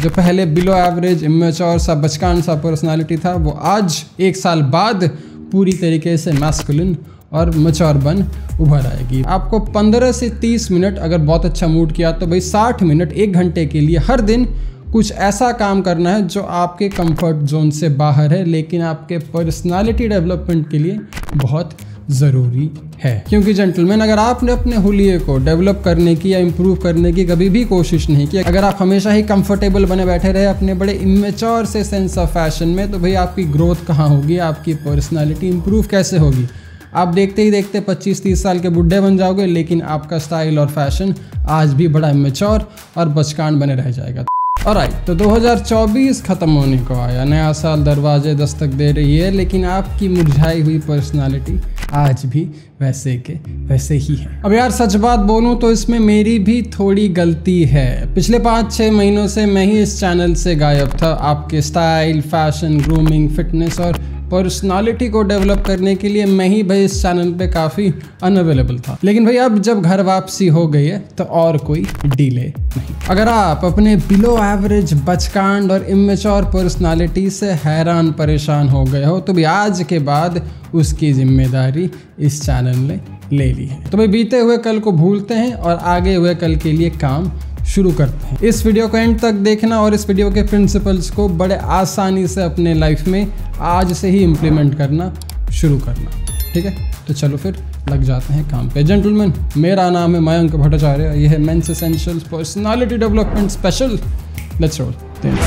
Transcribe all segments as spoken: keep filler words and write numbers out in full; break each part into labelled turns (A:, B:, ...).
A: जो पहले below average immature सा बचकान सा पर्सनालिटी था, वो आज एक साल बाद पूरी तरीके से मैस्कुलिन और मैच्योर बन उभर आएगी। आपको पंद्रह से तीस मिनट अगर बहुत अच्छा मूड किया तो भाई साठ मिनट एक घंटे के लिए हर दिन कुछ ऐसा काम करना है जो आपके कंफर्ट जोन से बाहर है, लेकिन आपके पर्सनालिटी डेवलपमेंट के लिए बहुत ज़रूरी है। क्योंकि जेंटलमैन, अगर आपने अपने हुलिये को डेवलप करने की या इम्प्रूव करने की कभी भी कोशिश नहीं की, अगर आप हमेशा ही कंफर्टेबल बने बैठे रहे अपने बड़े इमेच्योर से सेंस ऑफ फैशन में, तो भाई आपकी ग्रोथ कहाँ होगी, आपकी पर्सनालिटी इम्प्रूव कैसे होगी। आप देखते ही देखते पच्चीस तीस साल के बुढ़े बन जाओगे, लेकिन आपका स्टाइल और फैशन आज भी बड़ा इमेच्योर और बचकान बने रह जाएगा। ऑलराइट, तो दो हज़ार चौबीस ख़त्म होने को आया, नया साल दरवाजे दस्तक दे रही है, लेकिन आपकी मुरझाई हुई पर्सनालिटी आज भी वैसे के वैसे ही है। अब यार सच बात बोलूं तो इसमें मेरी भी थोड़ी गलती है। पिछले पाँच छः महीनों से मैं ही इस चैनल से गायब था। आपके स्टाइल, फैशन, ग्रूमिंग, फिटनेस और पर्सनालिटी को डेवलप करने के लिए मैं ही भाई इस चैनल पे काफ़ी अनअवेलेबल था। लेकिन भाई अब जब घर वापसी हो गई है तो और कोई डिले नहीं। अगर आप अपने बिलो एवरेज बचकांड और इमेच्योर पर्सनालिटी से हैरान परेशान हो गए हो तो भी आज के बाद उसकी जिम्मेदारी इस चैनल ने ले ली है। तो भाई बीते हुए कल को भूलते हैं और आगे हुए कल के लिए काम शुरू करते हैं। इस वीडियो को एंड तक देखना और इस वीडियो के प्रिंसिपल्स को बड़े आसानी से अपने लाइफ में आज से ही इम्प्लीमेंट करना शुरू करना, ठीक है। तो चलो फिर लग जाते हैं काम पे। जेंटलमैन, मेरा नाम है मयंक भट्टाचार्य, यह है men's essentials personality development special. Let's roll.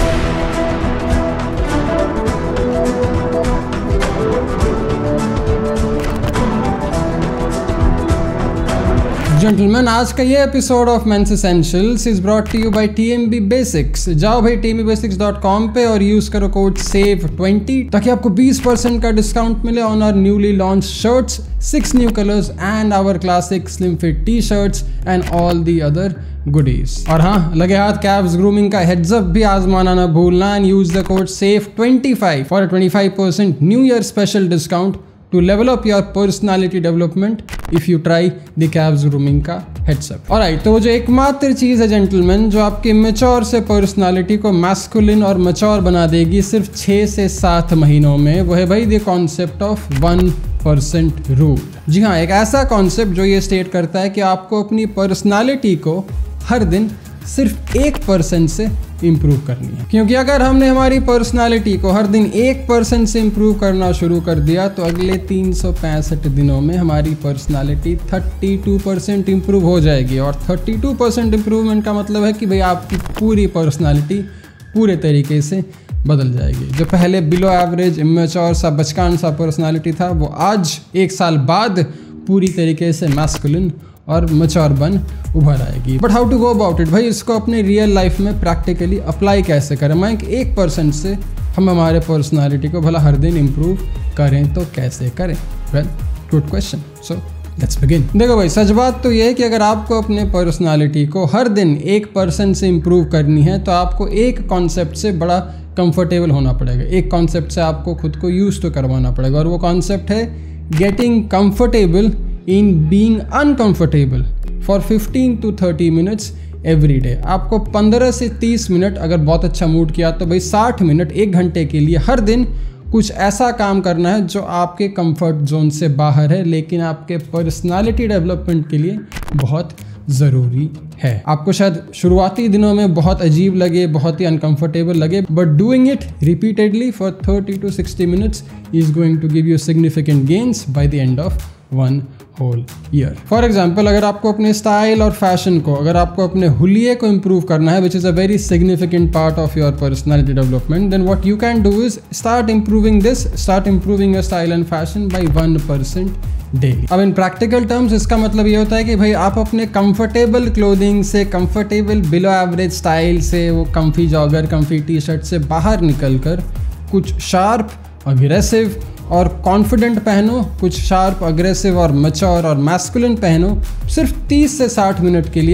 A: Gentleman, आज का ये episode of men's essentials is brought to you by T M B basics. जाओ भाई T M B basics dot com पे और यूज करो कोड सेव ट्वेंटी ताकि आपको बीस परसेंट का डिस्काउंट मिले on our newly launch shirts, six new colours and our classic slim fit T shirts and all the other goodies. और हाँ, लगे हाथ कैप्स ग्रूमिंग का हेड्स अप भी आजमाना ना भूलना and use the code save twenty five for twenty five percent new year special discount to level up your personality development if you try the calves grooming का heads up। Alright, तो वो जो एकमात्र चीज़ है जेंटलमैन जो आपके mature से personality को मैस्कुलिन और मैच्योर बना देगी सिर्फ छः से सात महीनों में, वो है भाई the concept of one percent rule. जी हाँ, एक ऐसा कॉन्सेप्ट जो ये स्टेट करता है कि आपको अपनी पर्सनालिटी को हर दिन सिर्फ एक परसेंट से इम्प्रूव करनी है। क्योंकि अगर हमने हमारी पर्सनालिटी को हर दिन एक परसेंट से इम्प्रूव करना शुरू कर दिया तो अगले तीन सौ पैंसठ दिनों में हमारी पर्सनालिटी बत्तीस परसेंट इम्प्रूव हो जाएगी। और बत्तीस परसेंट इम्प्रूवमेंट का मतलब है कि भाई आपकी पूरी पर्सनालिटी पूरे तरीके से बदल जाएगी। जो पहले बिलो एवरेज इमेच्योर सा बचकान सा पर्सनालिटी था, वो आज एक साल बाद पूरी तरीके से मैस्कुलिन और मैच्योर बन उभर आएगी। But how to go about it, भाई इसको अपने रियल लाइफ में प्रैक्टिकली अप्लाई कैसे करें। मैं एक परसेंट से हम हमारे पर्सनालिटी को भला हर दिन इम्प्रूव करें तो कैसे करें? Well, good question, so let's begin. देखो भाई, सच बात तो ये है कि अगर आपको अपने पर्सनालिटी को हर दिन एक परसेंट से इम्प्रूव करनी है तो आपको एक कॉन्सेप्ट से बड़ा कंफर्टेबल होना पड़ेगा। एक कॉन्सेप्ट से आपको खुद को यूज तो करवाना पड़ेगा और वो कॉन्सेप्ट है getting comfortable in being uncomfortable for fifteen to thirty minutes every day। आपको पंद्रह से तीस मिनट अगर बहुत अच्छा मूड किया तो भाई साठ मिनट एक घंटे के लिए हर दिन कुछ ऐसा काम करना है जो आपके कंफर्ट जोन से बाहर है, लेकिन आपके पर्सनालिटी डेवलपमेंट के लिए बहुत ज़रूरी है। आपको शायद शुरुआती दिनों में बहुत अजीब लगे, बहुत ही अनकंफर्टेबल लगे, but doing it repeatedly for thirty to sixty minutes is going to give you significant gains by the end of one whole year. For example, अगर आपको अपने स्टाइल और फैशन को, अगर आपको अपने हुलिये को इम्प्रूव करना है, which is a very significant part of your personality development, then what you can do is start improving this, start improving your style and fashion by one percent daily. अब इन practical terms इसका मतलब ये होता है कि भाई आप अपने कंफर्टेबल क्लोथिंग से, कंफर्टेबल बिलो एवरेज स्टाइल से, वो comfy jogger, comfy T shirt से बाहर निकल कर कुछ शार्प, अग्रेसिव और कॉन्फिडेंट पहनो, कुछ शार्प, अग्रेसिव और मैच्योर और मैस्कुलिन पहनो। सिर्फ तीस से साठ मिनट के लिए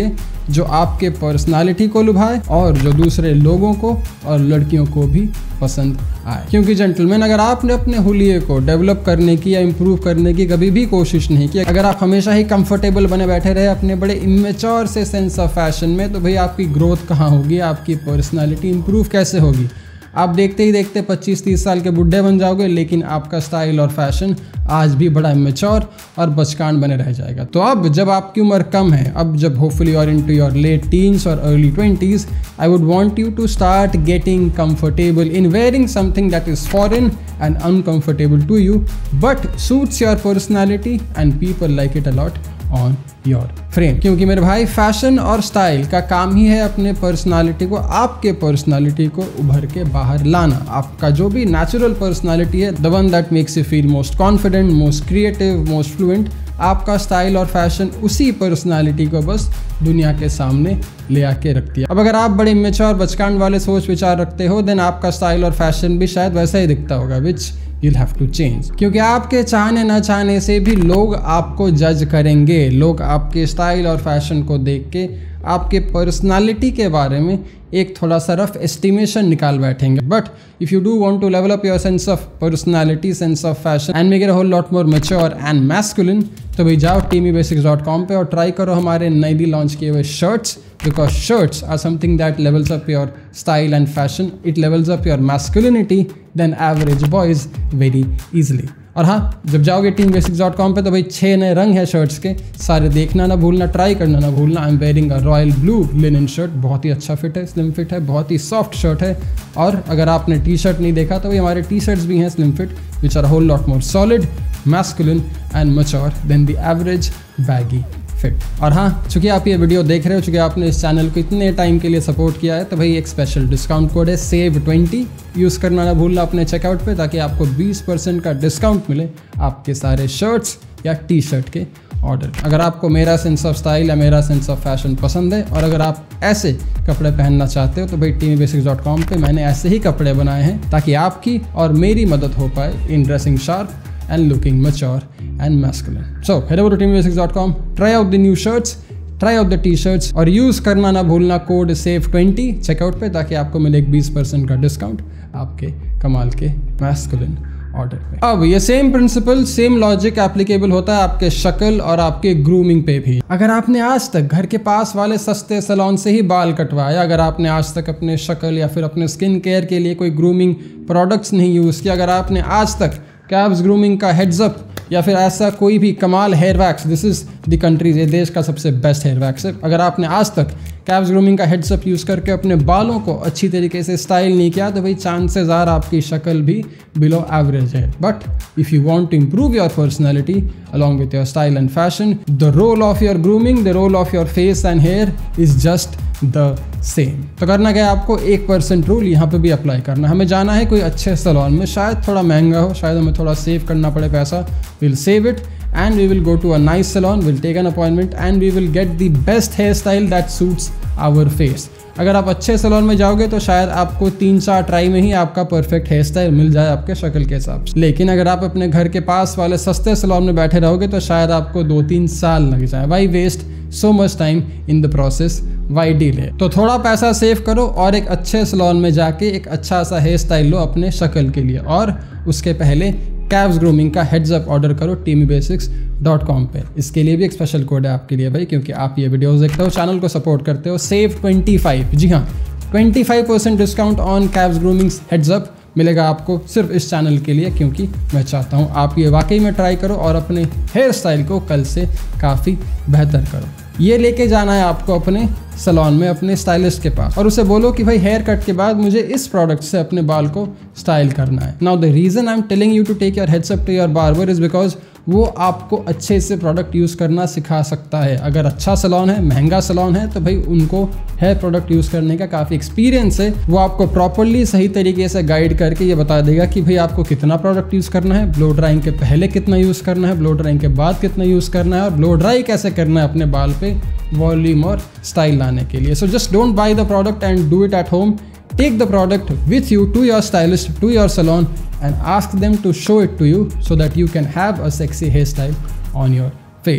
A: जो आपके पर्सनालिटी को लुभाए और जो दूसरे लोगों को और लड़कियों को भी पसंद आए। क्योंकि जेंटलमैन, अगर आपने अपने हुलिये को डेवलप करने की या इम्प्रूव करने की कभी भी कोशिश नहीं की, अगर आप हमेशा ही कंफर्टेबल बने बैठे रहे अपने बड़े इमेच्योर से सेंस ऑफ फैशन में, तो भाई आपकी ग्रोथ कहाँ होगी, आपकी पर्सनालिटी इम्प्रूव कैसे होगी। आप देखते ही देखते पच्चीस तीस साल के बुढ़े बन जाओगे, लेकिन आपका स्टाइल और फैशन आज भी बड़ा इमेच्योर और बचकान बने रह जाएगा। तो अब जब आपकी उम्र कम है, अब जब hopefully you are into your late teens और early twenties, I would want you to start getting comfortable in wearing something that is foreign and uncomfortable to you but suits your personality and people like it a lot on your frame. क्योंकि मेरे भाई, fashion और style का काम ही है अपने personality को, आपके पर्सनालिटी को उभर के बाहर लाना। आपका जो भी नेचुरल पर्सनालिटी है, the one that makes you feel most confident, most creative, most fluent, आपका स्टाइल और फैशन उसी पर्सनालिटी को बस दुनिया के सामने ले आके रखती है। अब अगर आप बड़े इमेच्योर बचकान वाले सोच विचार रखते हो, देन आपका स्टाइल और फैशन भी शायद वैसा ही दिखता होगा, विच you'll have to change। क्योंकि आपके चाहने न चाहने से भी लोग आपको जज करेंगे। लोग आपके स्टाइल और फैशन को देख के आपके पर्सनालिटी के बारे में एक थोड़ा सा रफ एस्टिमेशन निकाल बैठेंगे। But if you do want to level up your sense of personality, sense of fashion and make it a whole lot more mature and masculine, तो भाई जाओ टीमी बेसिक्स डॉट कॉम पे और ट्राई करो हमारे नई लॉन्च किए हुए shirts, because shirts are something that levels up your style and fashion, it levels up your masculinity than average boys very easily. और हाँ, जब जाओगे टीम बेसिक्स डॉट कॉम पे तो भाई छः नए रंग है शर्ट्स के, सारे देखना ना भूलना, ट्राई करना ना भूलना। I am wearing a royal blue linen shirt, बहुत ही अच्छा फिट है, स्लिम फिट है, बहुत ही सॉफ्ट शर्ट है। और अगर आपने टी शर्ट नहीं देखा तो भाई हमारे टी शर्ट्स भी हैं slim fit, which are whole lot more solid, masculine and mature than the average baggy fit. और हाँ, चूंकि आप ये वीडियो देख रहे हो, चूंकि आपने इस चैनल को इतने टाइम के लिए सपोर्ट किया है, तो भाई एक स्पेशल डिस्काउंट कोड है सेव ट्वेंटी, यूज़ करना ना भूलना अपने चेकआउट पे, ताकि आपको बीस परसेंट का डिस्काउंट मिले आपके सारे शर्ट्स या टी शर्ट के ऑर्डर। अगर आपको मेरा सेंस ऑफ स्टाइल या मेरा सेंस ऑफ फैशन पसंद है और अगर आप ऐसे कपड़े पहनना चाहते हो, तो भाई टीमी बेसिक्स डॉट कॉम पे मैंने ऐसे ही कपड़े बनाए हैं ताकि आपकी और मेरी मदद हो पाए in dressing sharp and looking mature and masculine. So head over to team basics dot com, try out the new shirts, try out the t-shirts और यूज़ करना ना भूलना कोड सेव ट्वेंटी चेकआउट पे, ताकि आपको मिले एक बीस परसेंट का डिस्काउंट आपके कमाल के मैस्कुलिन ऑर्डर पे। अब ये same principle, same logic applicable होता है आपके शक्ल और आपके ग्रूमिंग पे भी। अगर आपने आज तक घर के पास वाले सस्ते सैलून से ही बाल कटवाया, अगर आपने आज तक अपने शक्ल या फिर अपने स्किन केयर के लिए कोई ग्रूमिंग प्रोडक्ट्स नहीं यूज़ किया, अगर आपने आज तक कैब्स ग्रूमिंग का हेड्स अप या फिर ऐसा कोई भी कमाल hair wax, this is the country's, ये देश का सबसे बेस्ट हेयर वैक्स है, अगर आपने आज तक कैब्स ग्रूमिंग का हेड्स अप यूज़ करके अपने बालों को अच्छी तरीके से स्टाइल नहीं किया, तो भाई चांसेस आर आपकी शक्ल भी बिलो एवरेज है। But if you want to improve your personality along with your style and fashion, the role of your grooming, the role of your face and hair is just the same. तो करना क्या है, आपको एक percent rule यहाँ पे भी apply करना है। हमें जाना है कोई अच्छे सैलून में, शायद थोड़ा महंगा हो, शायद हमें थोड़ा सेव करना पड़े पैसा, will save it and we will go to a nice salon, we'll take an appointment and we will get the best hairstyle that suits our face। अगर आप अच्छे सैलून में जाओगे तो शायद आपको तीन चार ट्राई में ही आपका परफेक्ट हेयर स्टाइल मिल जाए आपके शक्ल के हिसाब से, लेकिन अगर आप अपने घर के पास वाले सस्ते सैलून में बैठे रहोगे तो शायद आपको दो तीन साल लग जाए। Why waste so much time in the process, why delay. तो थोड़ा पैसा सेव करो और एक अच्छे सैलून में जाके एक अच्छा सा हेयर स्टाइल लो अपने शक्ल के लिए, और उसके पहले कैब्स ग्रूमिंग का हेड्स अप ऑर्डर करो टीमी बेसिक्स डॉट कॉम पे। इसके लिए भी एक स्पेशल कोड है आपके लिए भाई, क्योंकि आप ये वीडियोस देखते हो, चैनल को सपोर्ट करते हो। सेव ट्वेंटी फाइव, जी हाँ, twenty five percent discount on Cabs grooming heads up मिलेगा आपको सिर्फ इस चैनल के लिए, क्योंकि मैं चाहता हूँ आप ये वाकई में ट्राई करो और अपने हेयर स्टाइल को कल से काफ़ी बेहतर करो। ये लेके जाना है आपको अपने सैलून में, अपने स्टाइलिस्ट के पास, और उसे बोलो कि भाई हेयर कट के बाद मुझे इस प्रोडक्ट से अपने बाल को स्टाइल करना है। Now the reason I am telling you to take your heads up to your barber is because वो आपको अच्छे से प्रोडक्ट यूज़ करना सिखा सकता है। अगर अच्छा सैलून है, महंगा सैलून है, तो भाई उनको हेयर प्रोडक्ट यूज़ करने का काफ़ी एक्सपीरियंस है। वो आपको प्रॉपरली सही तरीके से गाइड करके ये बता देगा कि भाई आपको कितना प्रोडक्ट यूज़ करना है, ब्लो ड्राइंग के पहले कितना यूज़ करना है, ब्लो ड्राइंग के बाद कितना यूज़ करना है, और ब्लो ड्राई कैसे करना है अपने बाल पे वॉल्यूम और स्टाइल लाने के लिए। So just don't buy the product and do it at home. Take the product with you to your stylist, to your salon, and ask them to show it to you so that you can have a sexy hairstyle on your face.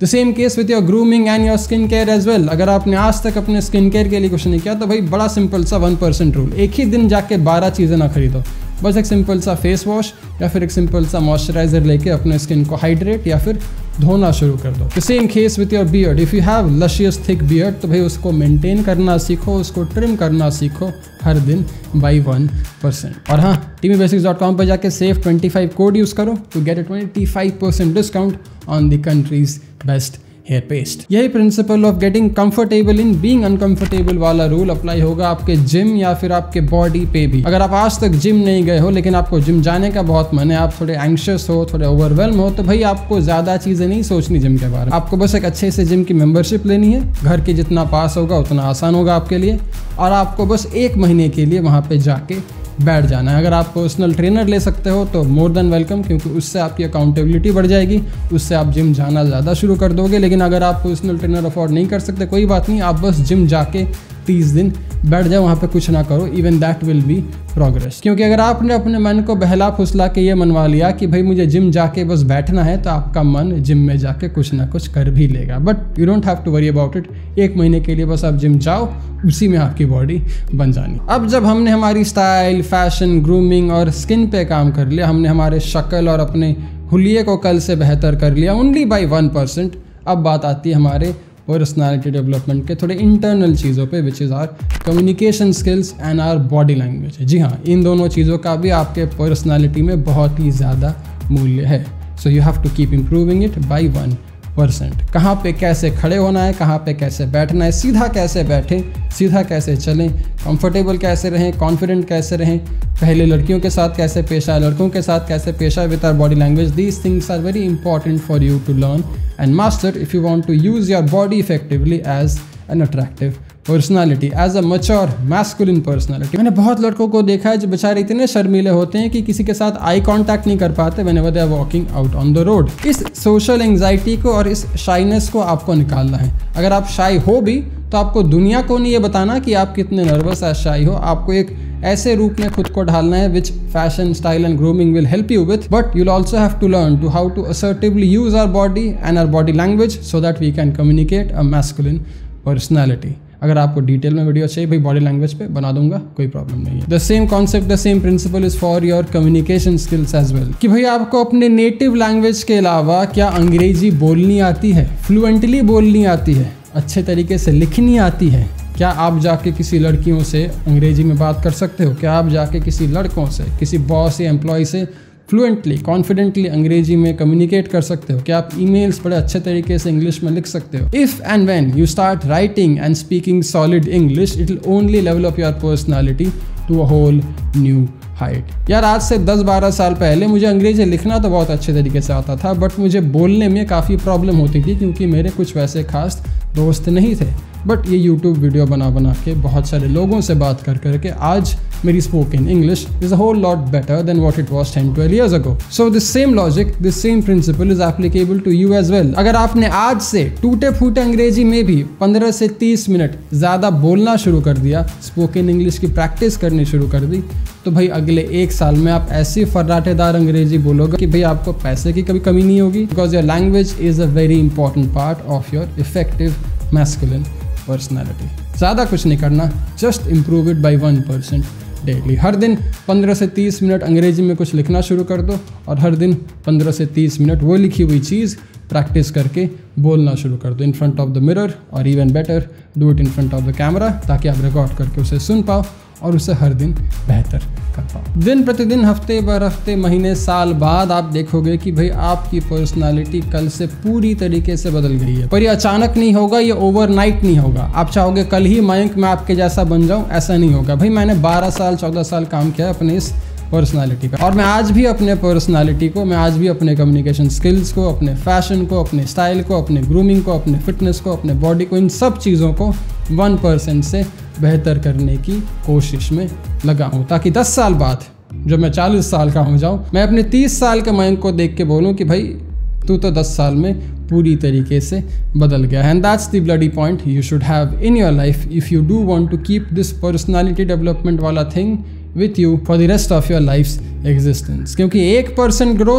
A: The same case with your grooming and your skin care as well. अगर आपने आज तक अपने skin care के लिए कुछ नहीं किया तो भाई बड़ा सिंपल सा वन परसेंट रूल, एक ही दिन जाके बारह चीज़ें ना खरीदो, बस एक सिंपल सा फेस वॉश या फिर एक सिंपल सा मॉइस्चराइजर लेके अपने स्किन को हाइड्रेट या फिर धोना शुरू कर दो। The same case with your beard, if you have luscious thick beard तो भाई उसको मेंटेन करना सीखो, उसको ट्रिम करना सीखो हर दिन बाई वन परसेंट। और हाँ, टीमी बेसिक्स डॉट कॉम पर जाके save twenty five code use करो to get a twenty five percent discount on the country's best hair paste. यही principle of getting comfortable in being uncomfortable वाला rule apply होगा आपके gym या फिर आपके बॉडी पे भी। अगर आप आज तक जिम नहीं गए हो लेकिन आपको जिम जाने का बहुत मन है, आप थोड़े एंग्शियस हो, थोड़े ओवरवेल्म हो, तो भाई आपको ज़्यादा चीज़ें नहीं सोचनी जिम के बारे में। आपको बस एक अच्छे से जिम की मेंबरशिप लेनी है, घर के जितना पास होगा उतना आसान होगा आपके लिए, और आपको बस एक महीने के लिए वहाँ पर जाके बैठ जाना है। अगर आप पर्सनल ट्रेनर ले सकते हो तो मोर देन वेलकम, क्योंकि उससे आपकी अकाउंटेबिलिटी बढ़ जाएगी, उससे आप जिम जाना ज़्यादा शुरू कर दोगे। लेकिन अगर आप पर्सनल ट्रेनर अफोर्ड नहीं कर सकते, कोई बात नहीं, आप बस जिम जाके तीस दिन बैठ जाओ, वहाँ पे कुछ ना करो, even that will be progress. क्योंकि अगर आपने अपने मन को बहला फुसला के ये मनवा लिया कि भाई मुझे जिम जाके बस बैठना है, तो आपका मन जिम में जाके कुछ ना कुछ कर भी लेगा। But you don't have to worry about it, एक महीने के लिए बस आप जिम जाओ, उसी में आपकी बॉडी बन जानी। अब जब हमने हमारी स्टाइल, फैशन, ग्रूमिंग और स्किन पे काम कर लिया, हमने हमारे शक्ल और अपने हुलिये को कल से बेहतर कर लिया ओनली बाई वन परसेंट, अब बात आती है हमारे पर्सनालिटी डेवलपमेंट के थोड़े इंटरनल चीज़ों पे, which is our communication skills and our body language. जी हाँ, इन दोनों चीज़ों का भी आपके पर्सनालिटी में बहुत ही ज़्यादा मूल्य है। So you have to keep improving it by one percent. कहाँ पे कैसे खड़े होना है, कहाँ पे कैसे बैठना है, सीधा कैसे बैठें, सीधा कैसे चलें, कंफर्टेबल कैसे रहें, कॉन्फिडेंट कैसे रहें, पहले लड़कियों के साथ कैसे पेश आए, लड़कों के साथ कैसे पेश आए with our body language. These things are very important for you to learn and master if you want to use your body effectively as an attractive personality, as a mature masculine personality. मैंने बहुत लड़कों को देखा है जो बेचारे इतने शर्मीले होते हैं कि किसी के साथ आई कांटेक्ट नहीं कर पाते whenever they are walking out on the road. इस सोशल एंग्जाइटी को और इस शाइनेस को आपको निकालना है। अगर आप शाई हो भी तो आपको दुनिया को नहीं ये बताना कि आप कितने नर्वस या शाई हो, आपको एक ऐसे रूप में खुद को ढालना है which fashion, style and grooming will help you with, but you'll also have to learn to how to assertively use our body and our body language so that we can communicate a masculine personality. अगर आपको detail में video चाहिए भाई body language पे बना दूंगा, कोई problem नहीं है। The same concept, the same principle is for your communication skills as well, कि भाई आपको अपने नेटिव लैंग्वेज के अलावा क्या अंग्रेजी बोलनी आती है, फ्लुएंटली बोलनी आती है, अच्छे तरीके से लिखनी आती है, क्या आप जाके किसी लड़कियों से अंग्रेजी में बात कर सकते हो, क्या आप जाके किसी लड़कों से, किसी बॉस या एम्प्लॉय से फ्लुएंटली, कॉन्फिडेंटली अंग्रेजी में कम्युनिकेट कर सकते हो, क्या आप ईमेल्स बड़े अच्छे तरीके से इंग्लिश में लिख सकते हो। If and when you start writing and speaking solid English, it will only develop your personality to a whole new height. यार आज से दस बारह साल पहले मुझे अंग्रेजी लिखना तो बहुत अच्छे तरीके से आता था, बट मुझे बोलने में काफ़ी प्रॉब्लम होती थी क्योंकि मेरे कुछ वैसे खास दोस्त नहीं थे। बट ये यूट्यूब वीडियो बना बना के, बहुत सारे लोगों से बात कर करके आज मेरी spoken English is a whole lot better than what it was ten twelve years ago. So this same logic, this same principle is applicable to you as well. अगर आपने आज से टूटे फूटे अंग्रेजी में भी पंद्रह से तीस मिनट ज़्यादा बोलना शुरू कर दिया, स्पोकन इंग्लिश की प्रैक्टिस करनी शुरू कर दी, तो भाई अगले एक साल में आप ऐसी फर्राटेदार अंग्रेजी बोलोगे कि भाई आपको पैसे की कभी कमी नहीं होगी, because your language is a very important part of your effective masculine personality. ज़्यादा कुछ नहीं करना, just improve it by one percent daily. हर दिन पंद्रह से तीस मिनट अंग्रेजी में कुछ लिखना शुरू कर दो और हर दिन पंद्रह से तीस मिनट वो लिखी हुई चीज़ प्रैक्टिस करके बोलना शुरू कर दो in front of the mirror, और even better do it in front of the camera, ताकि आप रिकॉर्ड करके उसे सुन पाओ और उसे हर दिन बेहतर कर पाओ। दिन प्रतिदिन, हफ्ते बर हफ्ते, महीने, साल बाद आप देखोगे कि भाई आपकी पर्सनालिटी कल से पूरी तरीके से बदल गई है। पर ये अचानक नहीं होगा, ये ओवरनाइट नहीं होगा। आप चाहोगे कल ही मयंक मैं आपके जैसा बन जाऊं, ऐसा नहीं होगा। भाई मैंने बारह साल चौदह साल काम किया अपने इस पर्सनालिटी पे, और मैं आज भी अपने पर्सनालिटी को, मैं आज भी अपने कम्युनिकेशन स्किल्स को, अपने फैशन को, अपने स्टाइल को, अपने ग्रूमिंग को, अपने फिटनेस को, अपने बॉडी को, इन सब चीज़ों को वन परसेंट से बेहतर करने की कोशिश में लगा हूँ, ताकि दस साल बाद जब मैं चालीस साल का हो जाऊँ, मैं अपने तीस साल के मयंक को देख के बोलूँ कि भाई तू तो दस साल में पूरी तरीके से बदल गया है। And that's the bloody point you should have in your life if you do want to keep this personality development वाला thing with you for the rest of your life's existence. क्योंकि एक परसेंट ग्रोथ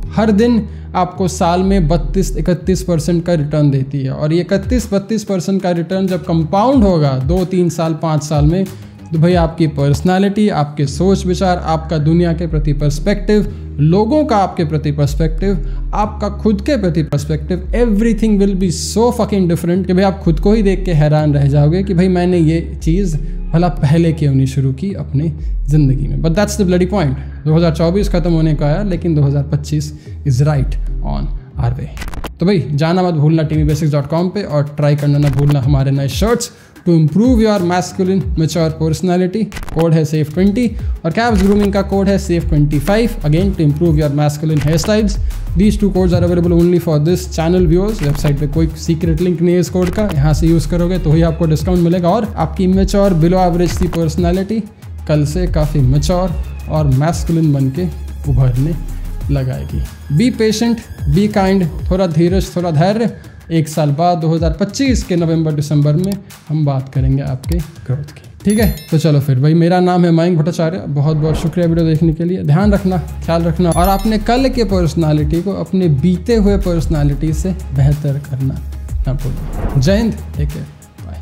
A: हर दिन आपको साल में बत्तीस इकतीस percent का रिटर्न देती है। और ये इकतीस बत्तीस परसेंट का रिटर्न जब कंपाउंड होगा दो तीन साल पाँच साल में, तो भाई आपकी पर्सनालिटी, आपके सोच विचार, आपका दुनिया के प्रति पर्सपेक्टिव, लोगों का आपके प्रति पर्सपेक्टिव, आपका खुद के प्रति perspective, everything will be so fucking different कि भाई आप खुद को ही देख के हैरान रह जाओगे कि भाई मैंने ये चीज़ भला पहले क्यों नहीं शुरू की अपनी ज़िंदगी में। But that's the bloody point. दो हज़ार चौबीस खत्म होने का आया, लेकिन दो हज़ार पच्चीस is right on our way. तो भाई जाना मत भूलना टीमी बेसिक्स डॉट कॉम पे, और ट्राई करना ना भूलना हमारे नए shirts to improve your masculine mature personality. Code है सेफ ट्वेंटी और कैब्स ग्रूमिंग का कोड है safe twenty five, again to improve your masculine hair styles. These two codes are available only for this channel viewers. Website पे कोई secret link नहीं है इस code का, यहाँ से यूज़ करोगे तो ही आपको डिस्काउंट मिलेगा। और आपकी मैच्योर बिलो एवरेज सी पर्सनैलिटी कल से काफ़ी मैच्योर और मैस्कुलिन बन के उभरने लगाएगी। बी पेशेंट, बी काइंड, थोड़ा धीरज, थोड़ा धैर्य। एक साल बाद दो हज़ार पच्चीस के नवंबर दिसंबर में हम बात करेंगे आपके ग्रोथ की। ठीक है, तो चलो फिर भाई, मेरा नाम है मयंक भट्टाचार्य। बहुत बहुत शुक्रिया वीडियो देखने के लिए। ध्यान रखना, ख्याल रखना, और आपने कल के पर्सनालिटी को अपने बीते हुए पर्सनालिटी से बेहतर करना ना भूलना। जय हिंद, टेक केयर।